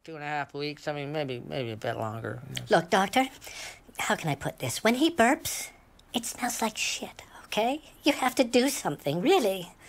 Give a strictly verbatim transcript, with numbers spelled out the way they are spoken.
two and a half weeks. I mean, maybe maybe a bit longer. Look, doctor, how can I put this? When he burps, it smells like shit, okay? You have to do something, really.